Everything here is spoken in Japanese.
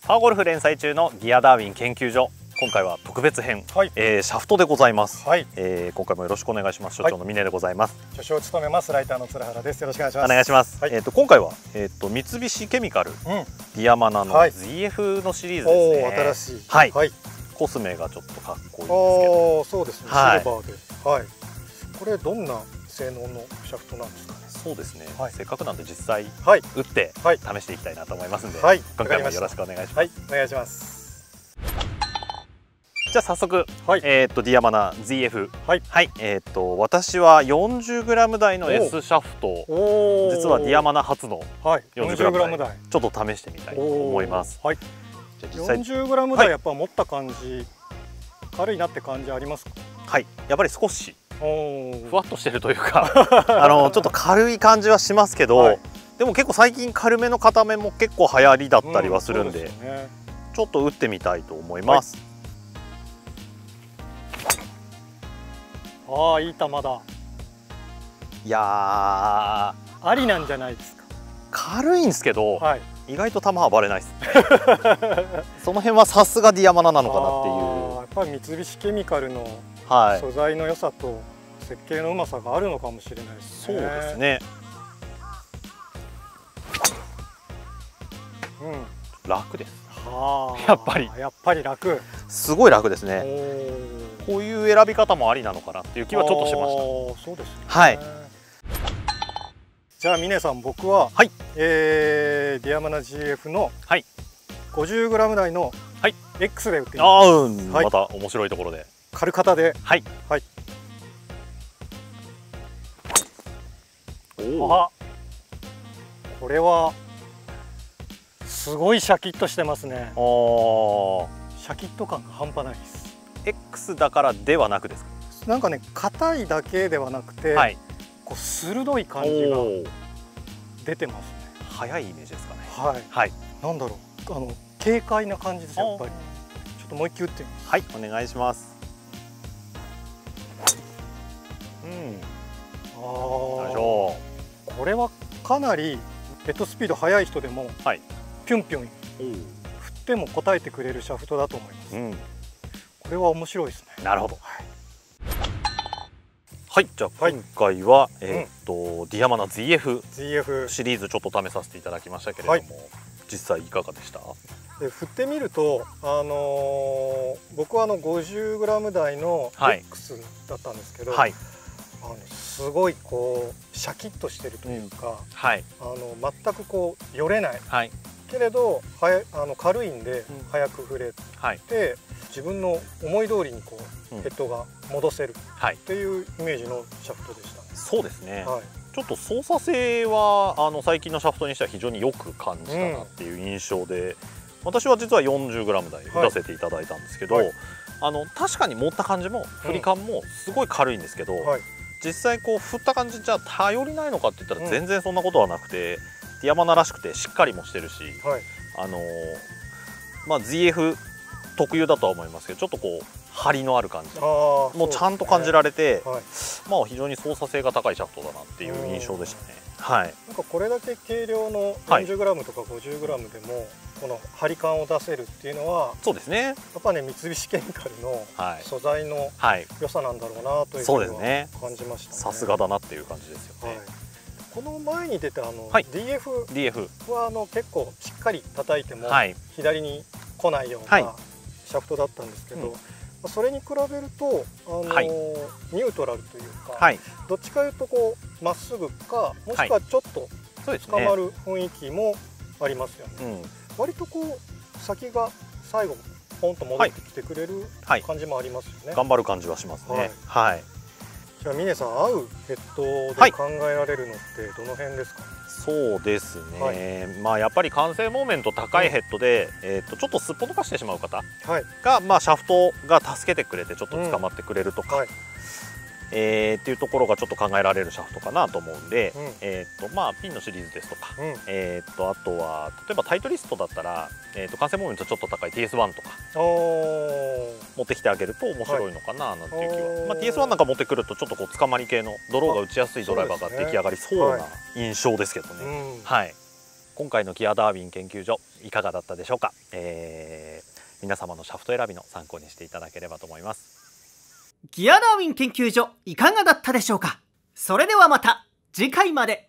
パワーゴルフ連載中のギアダーウィン研究所。今回は特別編、 はい、 シャフトでございます。 はい、 今回もよろしくお願いします。所長の峰でございます。 助手を務めますライターの鶴原です。よろしくお願いします。 お願いします。 はい、 今回は三菱ケミカル、ディアマナの ZF のシリーズですね。 新しい。 はい。 はい、 コスメがちょっとかっこいいですけど。 そうですね。 はい、 シルバーで。はい。これどんな性能のシャフトなんですかね。 そうですね。 はい、 せっかくなんで実際打って試していきたいなと思いますんで、 はい、 今回もよろしくお願いします。 はい、お願いします。 じゃあ早速、 はい、 ディアマナ ZF、 はい、 はい、私は 40g 台の S シャフト、実はディアマナ初の 40g 台ちょっと試してみたいと思います。 はい、じゃあ実際 40g 台やっぱ持った感じ、軽いなって感じありますか？ はい、やっぱり少しふわっとしてるというかちょっと軽い感じはしますけど、はい、でも結構最近軽めの固めも結構流行りだったりはするんで、ちょっと打ってみたいと思います。 ああ、いい球だ。 いやー、 ありなんじゃないですか。 軽いんですけど、 はい、 意外と球はバレないですその辺はさすがディアマナなのかなっていう。 やっぱり三菱ケミカルの素材の良さと設計のうまさがあるのかもしれないですね。 そうですね。楽です。やっぱり楽。 すごい楽ですね。こういう選び方もありなのかなっていう気はちょっとしました。 そうですね。 はい。 じゃあ峰さん、僕は、 はい、 ディアマナ GF の 50g 台の X で打ってみます。 また面白いところで。 軽型で。はい。はい。あ、これはすごいシャキッとしてますね。シャキッと感が半端ないです。 X だからではなくですか？ なんかね、硬いだけではなくて、はい、こう鋭い感じが出てますね。 速いイメージですかね。 はい。はい。なんだろう、軽快な感じです、やっぱり。ちょっともう一球打ってみます。 はい、お願いします。 これはかなりヘッドスピード速い人でも、はい、ピュンピュン振っても応えてくれるシャフトだと思います。これは面白いですね。 なるほど。はい、じゃあ今回はディアマナ ZF シリーズちょっと試させていただきましたけれども、実際いかがでした？ 振ってみると、僕は50g 台の X だったんですけど、すごいこうシャキッとしてるというか、全くこうよれない、けれど軽いんで速く振れて、自分の思い通りにこうヘッドが戻せるっていうイメージのシャフトでしたね。 そうですね。ちょっと操作性は最近のシャフトにしては非常によく感じたなっていう印象で、私は実は 40g 台打たせていただいたんですけど、確かに持った感じも振り感もすごい軽いんですけど、実際こう振った感じじゃ頼りないのかって言ったら全然そんなことはなくて、ディアマナらしくてしっかりもしてるし、ZF 特有だとは思いますけど、ちょっとこう張りのある感じもうちゃんと感じられて、非常に操作性が高いシャフトだなっていう印象でしたね。はい。 なんかこれだけ軽量の 40g とか 50g でもこの張り感を出せるっていうのは、そうですね。やっぱね、三菱ケミカルの素材の良さなんだろうなというふうには感じましたね。 さすがだなっていう感じですよね。 この前に出たDF は結構しっかり叩いても左に来ないようなシャフトだったんですけど、それに比べるとニュートラルというか、どっちかいうとこうまっすぐか、もしくはちょっと捕まる雰囲気もありますよね。割とこう先が最後ポンと戻ってきてくれる感じもありますよね。 頑張る感じはしますね。はい。 じゃあ峰さん、合うヘッドで考えられるのってどの辺ですか？ そうですね、やっぱり完成モーメント高いヘッドで、ちょっとすっぽ抜かしてしまう方が、シャフトが助けてくれてちょっと捕まってくれるとか、っていうところがちょっと考えられるシャフトかなと思うんで、ピンのシリーズですとか、あとは例えばタイトリストだったら、完成モーメントちょっと高い TS1 とか持ってきてあげると面白いのかななんていう気は、TS1 なんか持ってくるとちょっとこうつかまり系のドローが打ちやすいドライバーが出来上がりそうな印象ですけどね。はい。 今回のギアダーウィン研究所いかがだったでしょうか。皆様のシャフト選びの参考にしていただければと思います。 ギアダーウィン研究所いかがだったでしょうか。それではまた次回まで。